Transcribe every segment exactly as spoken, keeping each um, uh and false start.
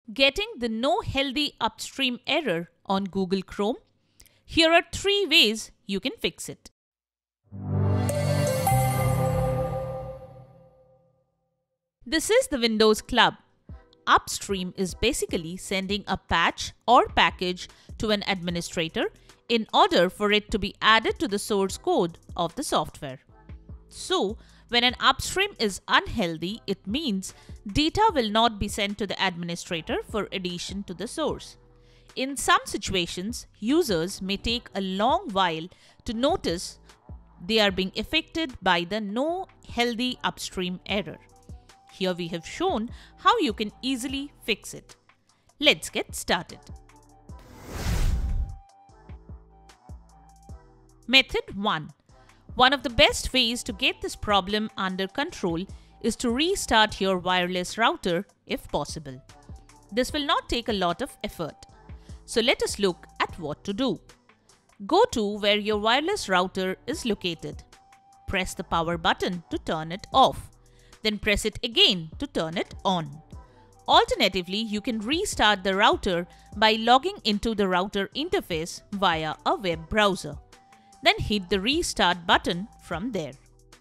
Getting the No Healthy Upstream error on Google Chrome? Here are three ways you can fix it. This is the Windows Club. Upstream is basically sending a patch or package to an administrator in order for it to be added to the source code of the software. So, when an upstream is unhealthy, it means data will not be sent to the administrator for addition to the source. In some situations, users may take a long while to notice they are being affected by the No Healthy Upstream error. Here we have shown how you can easily fix it. Let's get started. Method one. One of the best ways to get this problem under control is to restart your wireless router if possible. This will not take a lot of effort. So let us look at what to do. Go to where your wireless router is located. Press the power button to turn it off. Then press it again to turn it on. Alternatively, you can restart the router by logging into the router interface via a web browser. Then hit the restart button from there.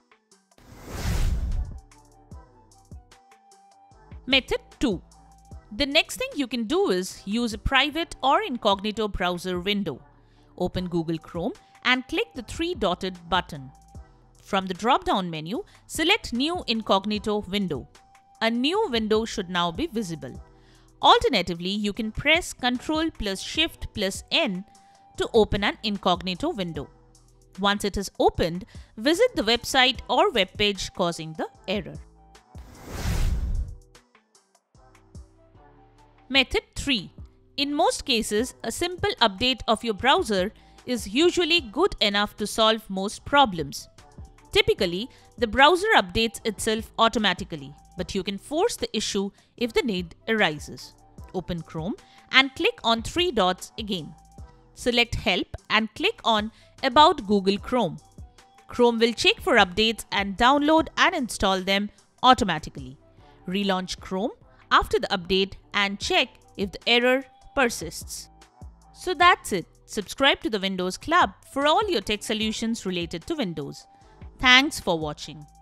Method two. The next thing you can do is use a private or incognito browser window. Open Google Chrome and click the three-dotted button. From the drop-down menu, select New Incognito Window. A new window should now be visible. Alternatively, you can press Ctrl plus Shift plus N to open an incognito window. Once it is opened, visit the website or web page causing the error. Method three. In most cases, a simple update of your browser is usually good enough to solve most problems. Typically, the browser updates itself automatically, but you can force the issue if the need arises. Open Chrome and click on three dots again. Select Help and click on About Google Chrome. Chrome will check for updates and download and install them automatically. Relaunch Chrome after the update and check if the error persists. So that's it. Subscribe to the Windows Club for all your tech solutions related to Windows. Thanks for watching.